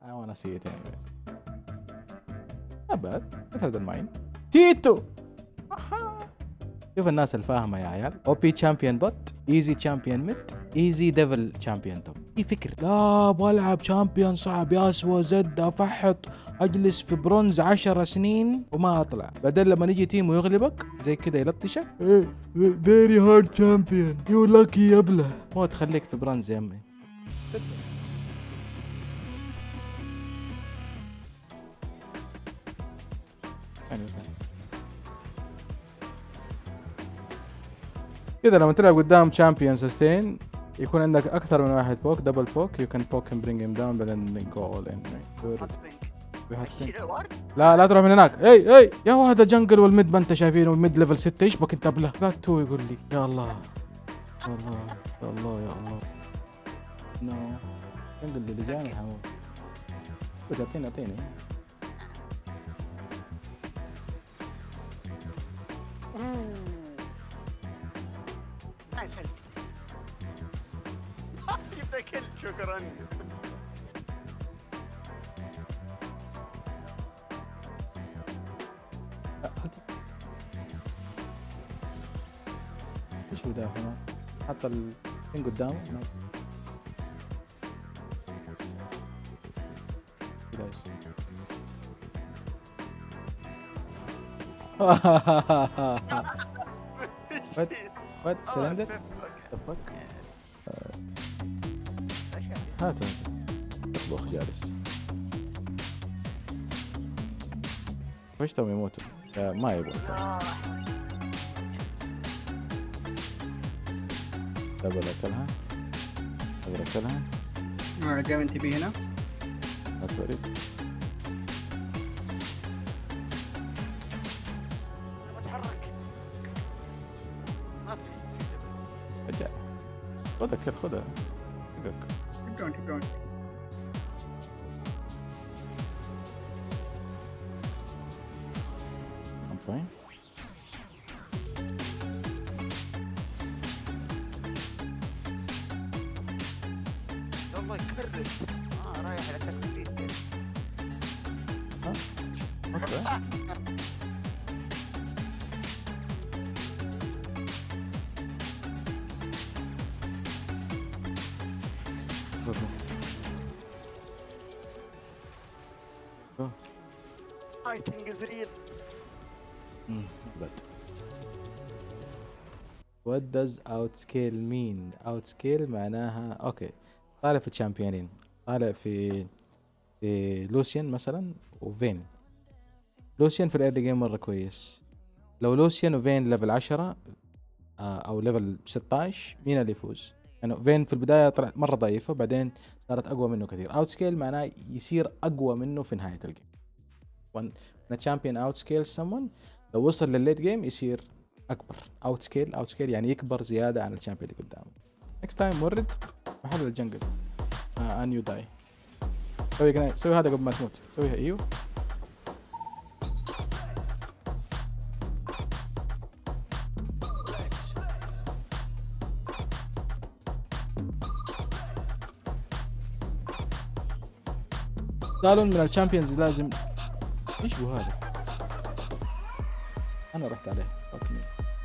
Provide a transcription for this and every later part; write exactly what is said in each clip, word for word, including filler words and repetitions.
I wanna see it anyways. Not bad. better than mine. تيتو. شوف الناس الفاهمة يا عيال. او بي تشامبيون بوت، ايزي تشامبيون ميد، ايزي ديفل تشامبيون توب. في فكر لا بلعب تشامبيون صعب يا اسوى زد افحط اجلس في برونز عشر سنين وما اطلع، بعدين لما يجي تيم ويغلبك زي كذا يلطشك فيري هارد تشامبيون يو لاكي يبله. مو تخليك في برونز يا امي. كذا لما تلعب قدام تشامبيون سستين يكون عندك اكثر من واحد بوك، دبل بوك، يو كان بوك اند برينج هيم داون بعدين جو اول ان. لا لا تروح من هناك. اي اي يا هو هذا جنجل والميد ما انت شايفينه الميد ليفل ستة، ايش بك انت بله؟ لا تو يقول لي يا الله يا الله يا الله يا الله. نو جنجل اللي جاني حمود. بس اعطيني اعطيني جبت كل. شكرا. ايش بدافع؟ حط الفين قدامه. What? What? Surrender? The fuck? هاتوا اطبخ جالس. وش توم يموتوا؟ ما يبغوا. دبل اكلها. دبل اكلها. رجع انت بي هنا. لا توريد. رجع. خذها كل خذها. Keep going, keep going. I'm fine. والله يكرر. اه رايح على تكسير. ها؟ اوكي. Fighting is real. Mm, but what does outscale mean? outscale معناها اوكي طالع في الشامبيونين، طالع في في لوسيان مثلا وفين. لوسيان في الايرلي جيم مره كويس. لو لوسيان وفين ليفل عشرة او ليفل ستة عشر مين اللي يفوز؟ يعني فين في البدايه طلعت مره ضعيفه بعدين صارت اقوى منه كثير. اوتسكيل معناه يصير اقوى منه في نهايه الجيم. when a champion outscales someone لو وصل للليت جيم يصير اكبر. اوتسكيل اوتسكيل يعني يكبر زياده عن الشامبيون اللي قدامه. next time ورد محل الجنجل ان يو داي. سوي سوي هذا قبل ما تموت. سويها ايوه. قالوا من الشامبيونز لازم ايش هو هذا؟ انا رحت عليه فاك مي.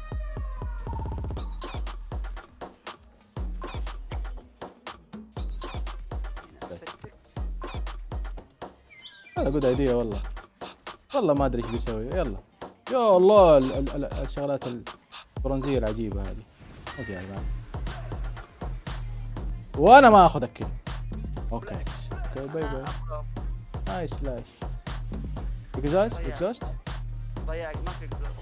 هذا جود ايديا والله. والله ما ادري ايش بيسوي. يلا يا الله ال ال ال الشغلات البرونزيه العجيبه هذه. اوكي يا جماعه وانا ما اخذ الكل. اوكي اوكي باي باي. نايس فلاش. اكزاست اكزاست ضيعك ماك اكزاست.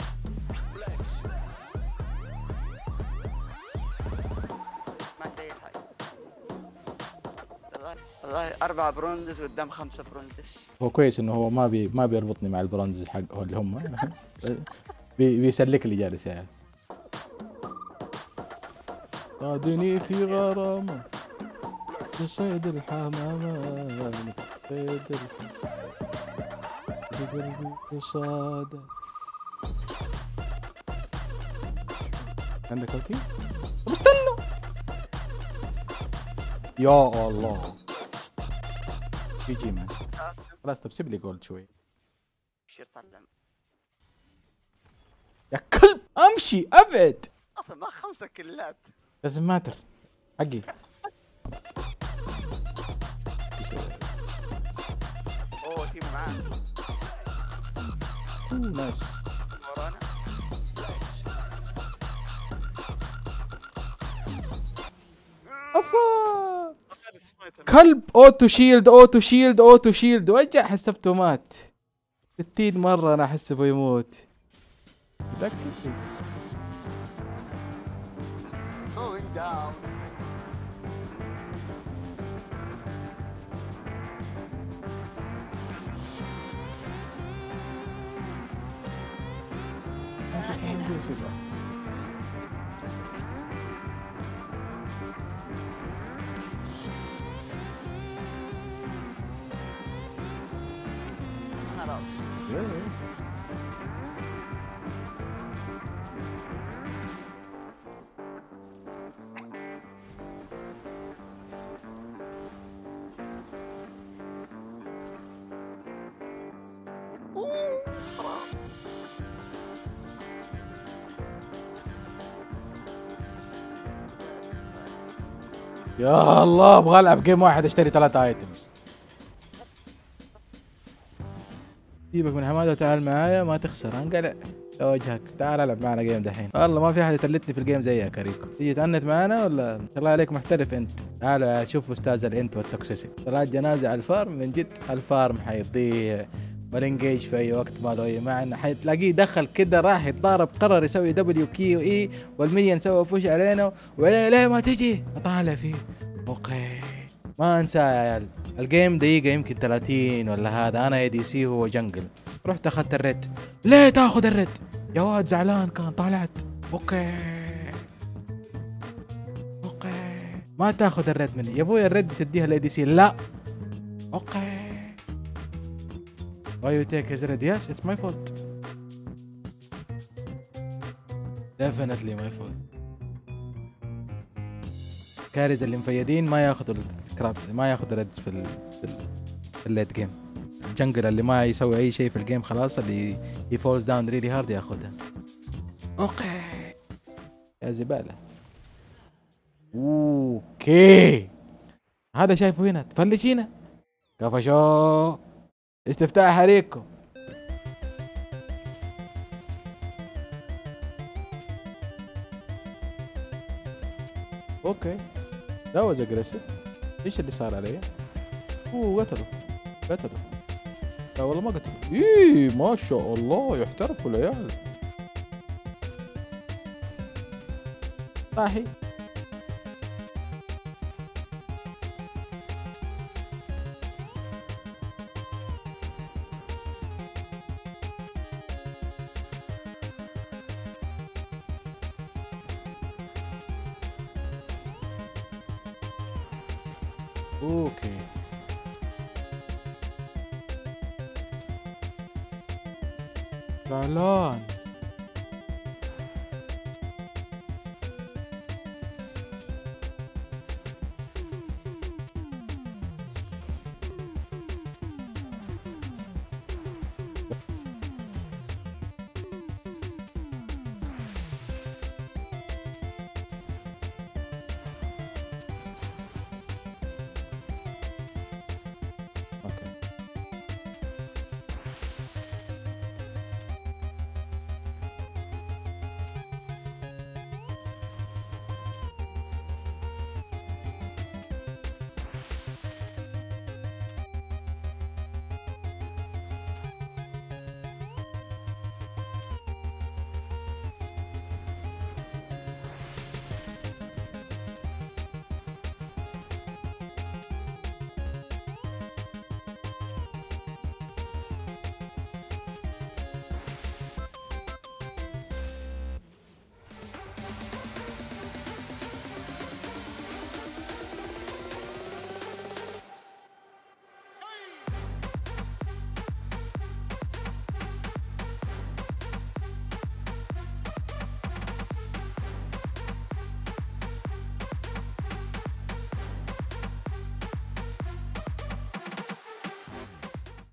ما عندي اي حاجه والله. والله اربعه برونزز قدام خمسه برونزز. هو كويس انه هو ما بي ما بيربطني مع البرونز حقه اللي هم بي بيسلك لي جالس يعني. قادني في غرامه صيد الحمامة صيد الحمامة بقلبي وصادة. عندك اوتي؟ طب استنى يا الله جي جي مان. خلاص طب سيب لي جولد شوي شير طلع يا كلب. امشي ابعد. اصلا ما خمسة كلات. لازم ماتر حقي. اوه تيم معاه اوه نايس. ورانا. افا كلب. اوتو شيلد اوتو شيلد اوتو شيلد. وجع حسبته مات. ستين مرة انا احسبه يموت. متأكد؟ going down. خلاص. أوه، خلاص. يا الله ابغى العب جيم واحد اشتري ثلاثة ايتمز. سيبك من حماده وتعال معايا ما تخسر. انقلع وجهك. تعال العب معنا جيم دحين. والله ما في احد يتلتني في الجيم زيك يا ريكو. تيجي تأنت معانا ولا الله عليك محترف انت. تعال شوف استاذ الانت والتوكسيسيتي. طلعت جنازه على الفارم من جد. الفارم حيضيع والانجيج في اي وقت ما له اي معنى. حتلاقيه دخل كده راح يتضارب قرر يسوي دبليو كي واي والمينيون سوى بوش علينا ولا ليه ما تجي اطالع فيه. اوكي ما انسى يا عيال. الجيم دقيقة يمكن ثلاثين ولا هذا. انا اي دي سي هو جنجل. رحت اخذت الريد. ليه تاخذ الريد يا واد؟ زعلان كان طلعت. اوكي اوكي ما تاخذ الريد مني يا ابوي. الريد تديها الاي دي سي. لا اوكي why you take his red. yes it's my fault definitely my fault. كاريز اللي مفيدين ما ياخذوا السكراب ما ياخذوا ريدز في ال في, ال في الليت جيم. الجنجل اللي ما يسوي اي شيء في الجيم خلاص اللي he falls down really hard ياخذها. اوكي يا زبالة. اوكي هذا شايفه هنا تفلشينا كفشو. استفتاح ريكو. اوكي that was aggressive. ايش اللي صار علي؟ اوه قتلوا قتلوا. لا والله ما قتلوا. ايه ما شاء الله يحترفوا العيال. صاحي اوكي زعلان.